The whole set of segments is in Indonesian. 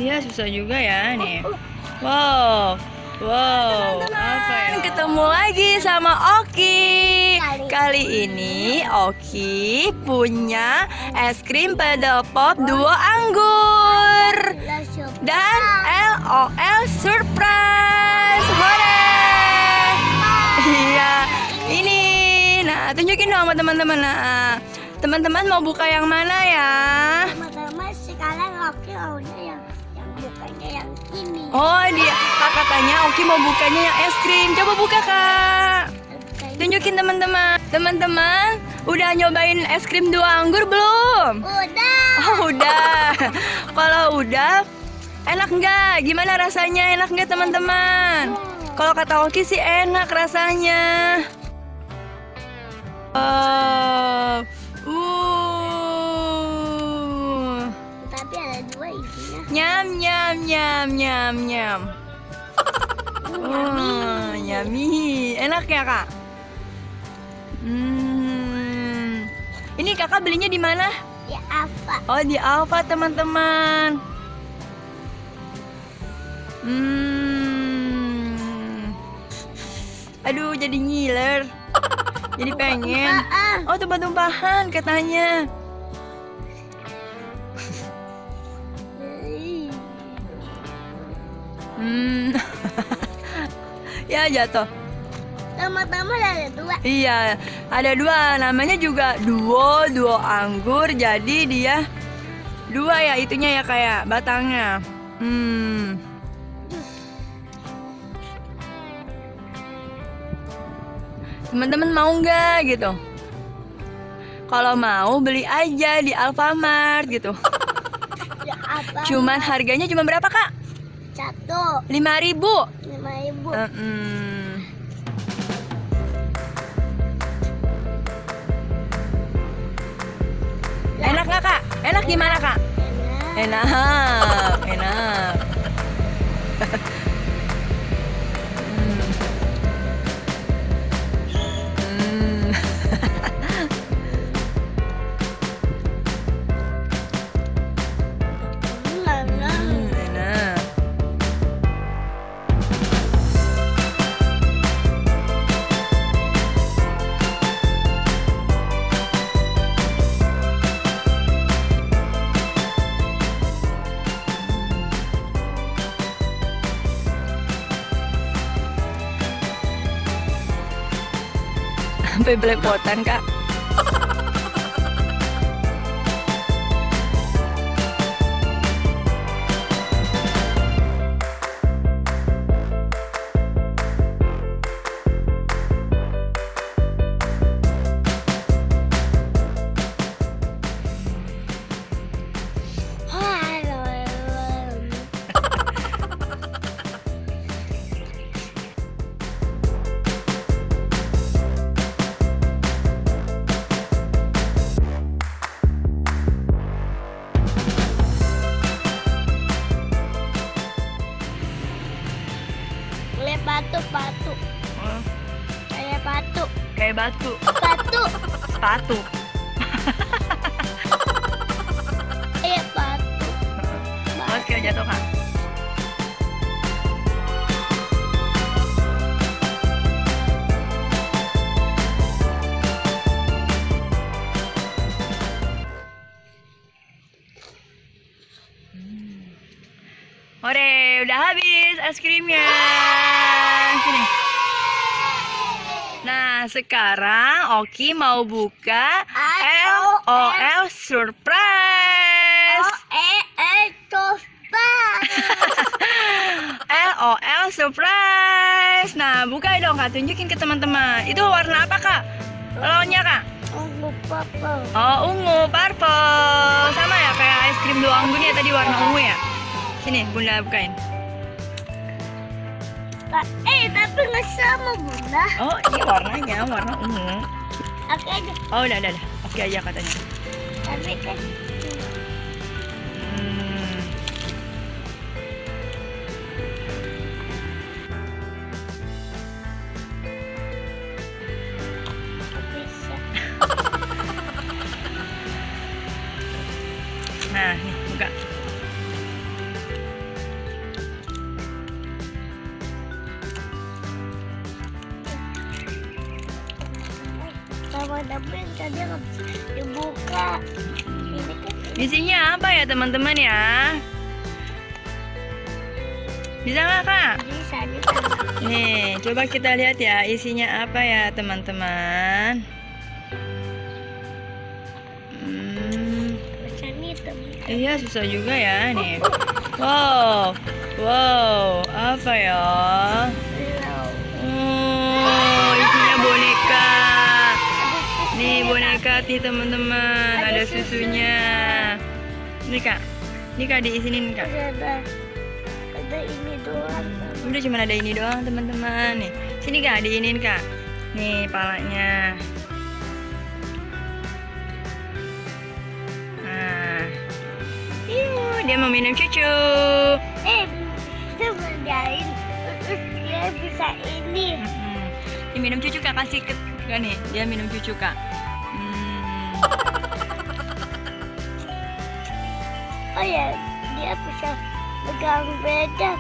Iya, susah juga ya nih. Wow. Wow, apa ya? Ketemu lagi sama Oki. Kali ini Oki punya es krim pedal pop duo anggur dan LOL surprise. Hore! Iya, ini. Nah, tunjukin dong sama teman-teman. Nah, teman-teman mau buka yang mana ya? Teman-teman sekarang Oki maunya yang bukanya yang ini. Oh, dia kakak tanya Oki mau bukanya yang es krim. Coba buka kak. Tunjukin teman-teman. Teman-teman, udah nyobain es krim dua anggur belum? Udah. Oh, udah. Kalau udah, enak nggak? Gimana rasanya? Enak nggak teman-teman? Kalau kata Oki sih enak rasanya. Tapi ada dua isinya. Nyam nyam nyam nyam nyam. Yummy. Enak ya kak? Ini kakak belinya di mana? Di apa? Oh, di Alfa teman-teman. Aduh, jadi ngiler. Jadi pengen. Oh, tumpah-tumpahan katanya. Ya jatuh. Teman-teman ada dua. Iya, ada dua. Namanya juga duo anggur. Jadi dia dua ya itunya ya kayak batangnya. Teman-teman mau nggak gitu? Kalau mau beli aja di Alfamart gitu. Ya, apa? Cuman harganya cuma berapa kak? 1.000. 5.000. Enak nggak kak? Enak gimana kak? Enak. Enak. Sampai belepotan kak. Batu. Kayak batu. Kayak batu. Batu. Sepatu. Kayak batu. Terus kayak jatuh kak. Ore, udah habis es krimnya. Sini. Nah, sekarang Oki mau buka LOL surprise. LOL surprise. Nah, buka dong kak, tunjukin ke teman-teman. Itu warna apa kak? LOL-nya kak? Ungu purple. Oh, ungu, purple. Sama ya kayak es krim dua anggurnya tadi warna ungu ya? Sini, Bunda bukain. Tapi nggak sama Bunda. Oh, ini warnanya warna ungu. Oke aja. Oh, udah. Oke aja katanya. Tapi kan bisa. Nah, nih buka. Tapi tadi nggak bisa dibuka. Ini kan Isinya apa ya teman-teman ya? Bisa nggak kak? bisa. Nih, coba kita lihat ya isinya apa ya teman-teman. Bacanya itu. Iya susah juga ya nih. Wow, wow, apa ya? Oh, isinya boneka. Nih boneka nih teman-teman, ada susunya. Nih kak diisinin kak. Ada ini doang. Udah cuma ada ini doang teman-teman nih. Sini kak diinin kak. Nih palanya. Nah, dia mau minum cucu. Bisa berjalan. Terus dia bisa ini. Dia minum cucu kak, kasih ke kak nih. Dia minum cucu kak. Oh ya, dia bisa pegang. Bisa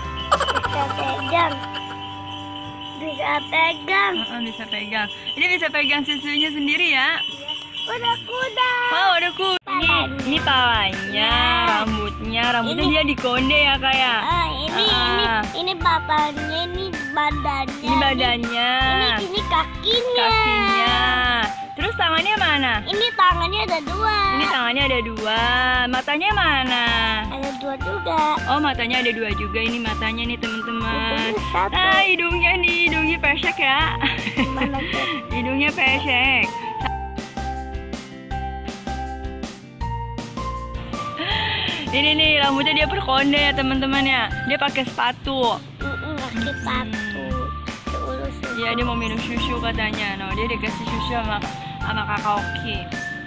pegang. Bisa pegang. Ini bisa pegang susunya sendiri ya. Udah kuda. Oh, ada kuda. Ini palanya, rambutnya dia dikonde ya kak ya. Ini bapaknya, ini badannya. Ini badannya. Ini kakinya. Kakinya. Terus tangannya mana? Ini tangannya ada dua. Ini tangannya ada dua. Matanya mana? Ada dua juga. Oh, matanya ada dua juga. Ini matanya nih teman-teman. Hidungnya satu. Nah, hidungnya pesek ya. Mana tuh? Hidungnya pesek. Ini nih rambutnya dia berkonde ya teman-teman ya. Dia pakai sepatu. Pakai sepatu. Iya, dia mau minum susu katanya. Nah, dia dikasih susu sama kakak Oki.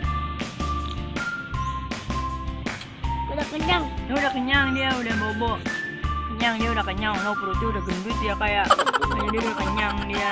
Udah kenyang. Udah kenyang dia, udah bobo. Kenyang dia udah kenyang. Lo perutnya udah gendut ya kayak. Jadi dia udah kenyang dia.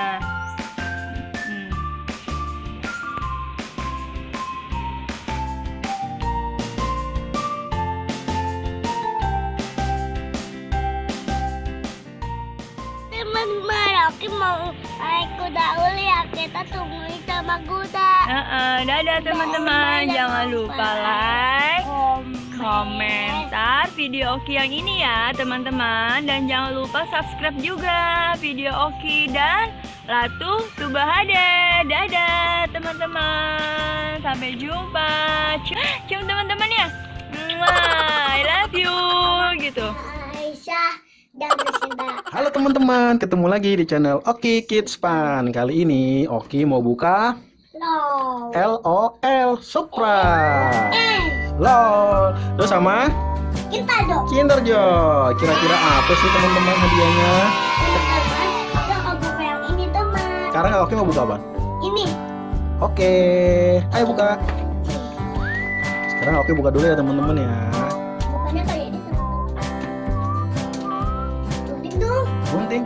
Teman-teman, Oki mau naik kuda uli ya. Kita tungguin sama kuda. Dadah teman-teman. Jangan lupa like, komentar video Oki yang ini ya teman-teman. Dan jangan lupa subscribe juga video Oki dan Ratu Tubahade. Dadah teman-teman. Sampai jumpa. Cium teman-teman ya. I love you gitu. Aisyah dan Lucinta. Halo teman-teman, ketemu lagi di channel Oki Kids Fun. Kali ini Oki mau buka LOL Surprise. LOL. Terus sama Kita dong. Kinder Joy. Kira-kira apa sih teman-teman hadiahnya? Kita mau buka yang ini teman. Sekarang Oki mau buka apa? Ini. Oke, ayo buka. Sekarang Oki buka dulu ya teman-teman ya. Bukannya kayak ini teman. Gunting dong. Gunting.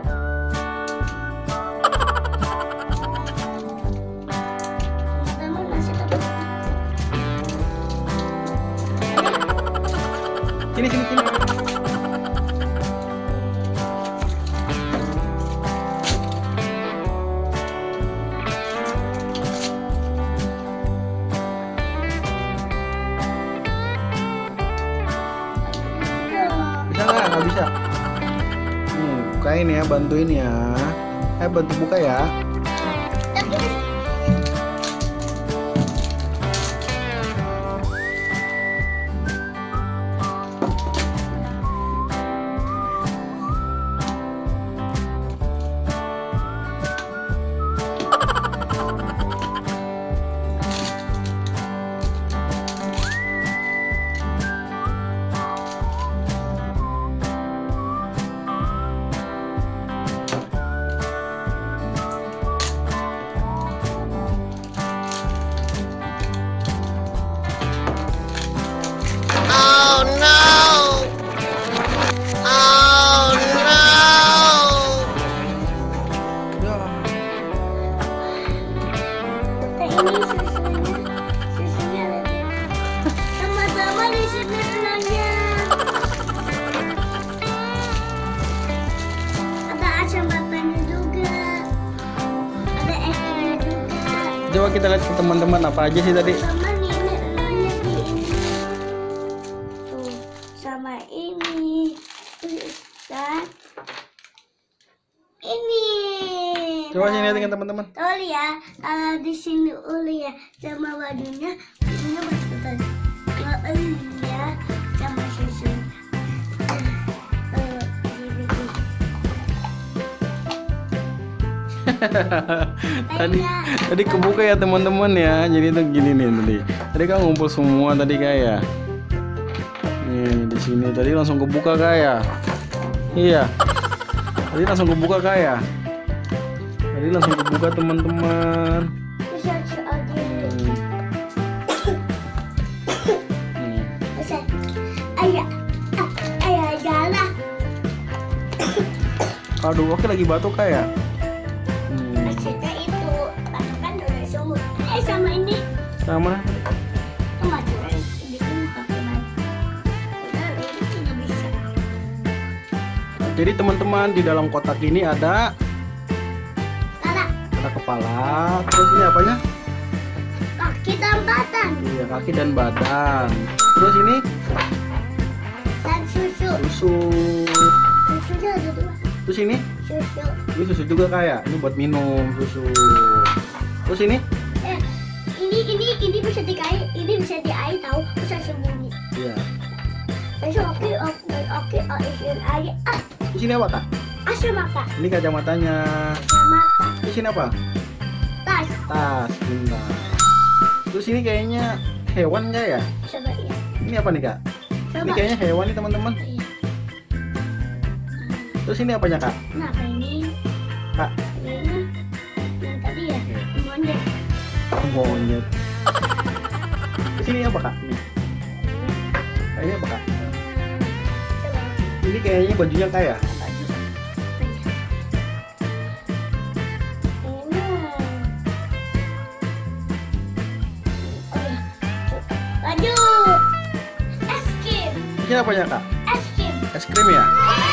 Teman masih teman. Sini. Bisa nggak bisa? Bukain ya, bantuin ya. Ayo bantu buka ya. Susunya sama-sama di sini telurnya. Ada asam batanya juga, ada es krimnya juga. Coba kita lihat ke teman-teman apa aja sih tadi. Teman ini elunya di ini. Tuh, sama ini. Dan ini. Coba sini lihatin teman-teman. Tuh ya, kalau di sini uli ya sama bajunya betul. Kalau uli ya sama susu. Tadi kebuka ya teman-teman ya. Jadi itu gini nih tadi. Tadi kan ngumpul semua tadi kayak. Nih di sini tadi langsung kebuka kayak. Iya. Tadi langsung kebuka kayak. Tadi langsung kebuka teman-teman. Bisa aja. Bisa. Ayah jalan. Aduh, oke lagi batuk kayak. Maksudnya itu kan udah sumur. Sama ini. Sama. Sama tuh. Bikin pakai udah nggak bisa. Jadi teman-teman di dalam kotak ini ada Ada kepala. Terus ini apanya? kaki dan badan Iya, kaki dan badan. Terus ini dan susu. susu. Susunya ada dua. Terus ini Susu. juga kayak. Ini buat minum susu. Terus ini? Ini bisa dikain, ini bisa diair tahu, bisa sembunyi. Iya. Besok oke, isiin air. Terus ini apa kak? Asal mata, Ini kacamatanya. asal mata. Terus ini apa? Tas, Tas, bunda. Terus ini kayaknya hewan nggak ya? coba ya. Ini apa nih kak? Ini Coba. kayaknya hewan nih teman-teman. Iya. Terus ini apanya kak? Kenapa ini? Kak? Ini yang tadi ya, monyet. Monyet. Terus ini apa kak? Ini. Kayaknya apa kak? Coba. Ini kayaknya bajunya kayak. Baju. Ini. Oh ya. Baju. Es krim. Ini apanya kak? Es krim. Es krim ya?